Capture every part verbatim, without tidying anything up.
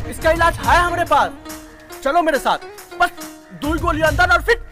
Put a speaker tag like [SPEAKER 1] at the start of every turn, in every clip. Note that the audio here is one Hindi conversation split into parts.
[SPEAKER 1] इसका इलाज है हमारे पास, चलो मेरे साथ। बस दो गोली अंदर और फिर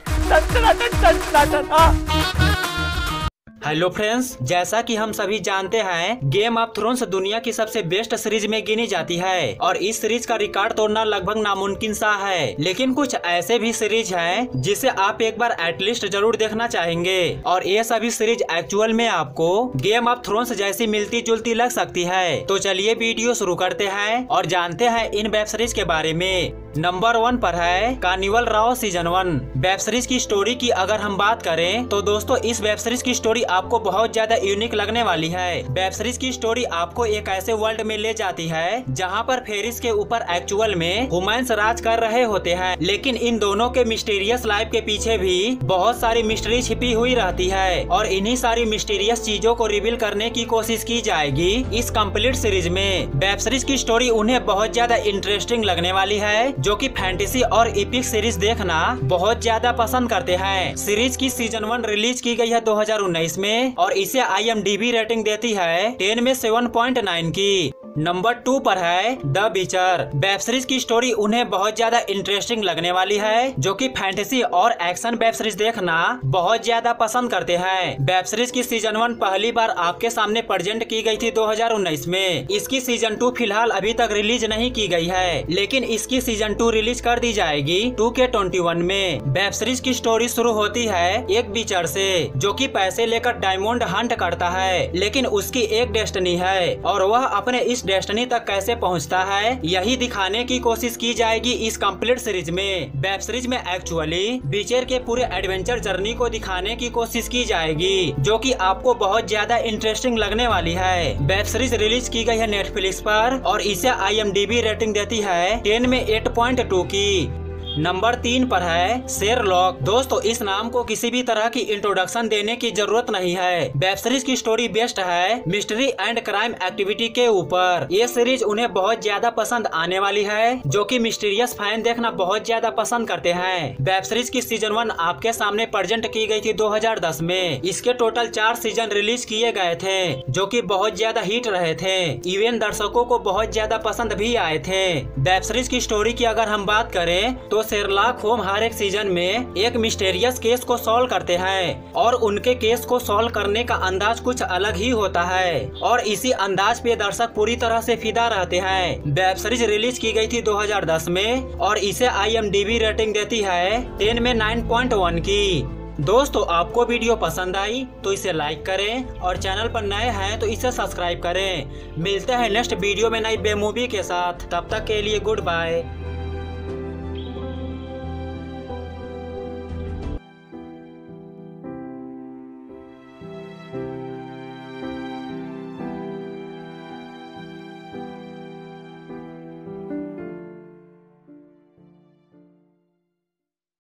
[SPEAKER 2] हेलो फ्रेंड्स, जैसा कि हम सभी जानते हैं गेम ऑफ थ्रोन्स दुनिया की सबसे बेस्ट सीरीज में गिनी जाती है और इस सीरीज का रिकॉर्ड तोड़ना लगभग नामुमकिन सा है। लेकिन कुछ ऐसे भी सीरीज हैं जिसे आप एक बार एटलीस्ट जरूर देखना चाहेंगे और ये सभी सीरीज एक्चुअल में आपको गेम ऑफ थ्रोन्स जैसी मिलती जुलती लग सकती है। तो चलिए वीडियो शुरू करते हैं और जानते हैं इन वेब सीरीज के बारे में। नंबर वन पर है Carnival Row season one. Web series की स्टोरी की अगर हम बात करें तो दोस्तों इस वेब सीरीज की स्टोरी आपको बहुत ज्यादा यूनिक लगने वाली है। वेब सीरीज की स्टोरी आपको एक ऐसे वर्ल्ड में ले जाती है जहां पर फेरिस के ऊपर एक्चुअल में ह्यूमंस राज कर रहे होते हैं, लेकिन इन दोनों के मिस्टीरियस लाइफ के पीछे भी बहुत सारी मिस्ट्री छिपी हुई रहती है और इन्हीं सारी मिस्टीरियस चीजों को रिवील करने की कोशिश की जाएगी इस कंप्लीट सीरीज में। वेब सीरीज की स्टोरी उन्हें बहुत ज्यादा इंटरेस्टिंग लगने वाली है, जो कि फैंटेसी और एपिक सीरीज देखना बहुत ज्यादा पसंद करते हैं। सीरीज की सीजन वन रिलीज की गई है दो हज़ार उन्नीस में और इसे I M D B rating देती है टेन में सेवन पॉइंट नाइन की। नंबर टू पर है द विचर। वेब सीरीज की स्टोरी उन्हें बहुत ज्यादा इंटरेस्टिंग लगने वाली है, जो कि फैंटेसी और एक्शन वेब सीरीज देखना बहुत ज्यादा पसंद करते हैं। वेब सीरीज की सीजन वन पहली बार आपके सामने प्रेजेंट की गई थी दो हज़ार उन्नीस में। इसकी सीजन टू फिलहाल अभी तक रिलीज नहीं की गई है, लेकिन इसकी सीजन टू रिलीज कर दी जाएगी टू के ट्वेंटी वन में। वेब सीरीज की स्टोरी शुरू होती है एक विचर से, जो कि पैसे लेकर डायमंड हंट करता है, लेकिन उसकी एक डेस्टिनी है और वह अपने इस डेस्टिनी तक कैसे पहुंचता है यही दिखाने की कोशिश की जाएगी इस कंप्लीट सीरीज में। वेब सीरीज में एक्चुअली विचर के पूरे एडवेंचर जर्नी को दिखाने की कोशिश की जाएगी, जो कि आपको बहुत ज्यादा इंटरेस्टिंग लगने वाली है। वेब सीरीज रिलीज की गई है नेटफ्लिक्स पर और इसे I M D B rating देती है टेन में एट पॉइंट टू की। नंबर तीन पर है शेरलॉक। दोस्तों इस नाम को किसी भी तरह की इंट्रोडक्शन देने की जरूरत नहीं है। वेब सीरीज की स्टोरी बेस्ड है मिस्ट्री एंड क्राइम एक्टिविटी के ऊपर। ये सीरीज उन्हें बहुत ज्यादा पसंद आने वाली है, जो कि मिस्टीरियस फैन देखना बहुत ज्यादा पसंद करते हैं। वेब सीरीज की सीजन वन आपके सामने प्रेजेंट की गई थी दो हज़ार दस में। इसके टोटल चार सीजन रिलीज किए गए थे, जो कि बहुत ज्यादा हिट रहे थे। इवन दर्शकों को बहुत ज्यादा पसंद भी आए थे। वेब सीरीज की स्टोरी की अगर हम बात करें तो शेरलॉक होम हर एक सीजन में एक मिस्टीरियस केस को सॉल्व करते हैं और उनके केस को सॉल्व करने का अंदाज कुछ अलग ही होता है और इसी अंदाज पे दर्शक पूरी तरह से फिदा रहते हैं। वेब सीरीज रिलीज की गई थी दो हज़ार दस में और इसे I M D B rating देती है टेन में नाइन पॉइंट वन की। दोस्तों आपको वीडियो पसंद आई तो इसे लाइक करें और चैनल पर नए हैं तो इसे सब्सक्राइब करें। मिलते हैं नेक्स्ट वीडियो में नई बे मूवी के साथ, तब तक के लिए गुड बाय।